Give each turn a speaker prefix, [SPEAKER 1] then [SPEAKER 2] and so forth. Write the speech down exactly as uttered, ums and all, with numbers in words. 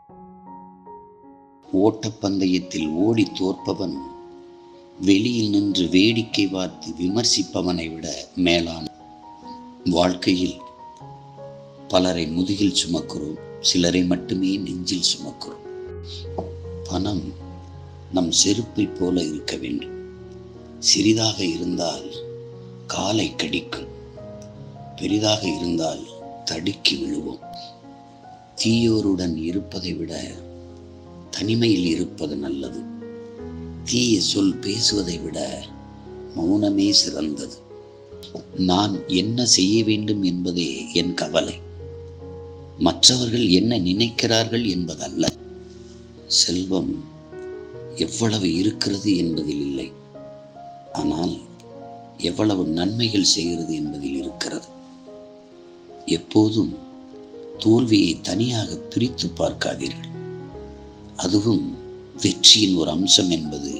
[SPEAKER 1] ஓட்டப்பந்தயத்தில் ஓடி தோற்பவன் வெளியில் நின்று வேடிக்கை பார்த்து விமர்சிப்பவனை விட மேலான. வாழ்க்கையில் பலரை முதுகில் சுமக்கிறோம், சிலரை மட்டுமே நெஞ்சில் சுமக்கிறோம். பணம் நம் செருப்பை போல இருக்க வேண்டும். சிறிதாக இருந்தால் காலை கடிக்கும், பெரிதாக இருந்தால் தடுக்கி விழுவோம். தீயோருடன் இருப்பதை விட தனிமையில் இருப்பது நல்லது. தீய சொல் பேசுவதை விட மௌனமே சிறந்தது. நான் என்ன செய்ய வேண்டும் என்பதே என் கவலை, மற்றவர்கள் என்ன நினைக்கிறார்கள் என்பதல்ல. செல்வம் எவ்வளவு இருக்கிறது என்பதில் இல்லை, ஆனால் எவ்வளவு நன்மைகள் செய்கிறது என்பதில் இருக்கிறது. எப்போதும் தோல்வியை தனியாக பிரித்து பார்க்காதீர்கள். அதுவும் வெற்றியின் ஒரு அம்சம் என்பது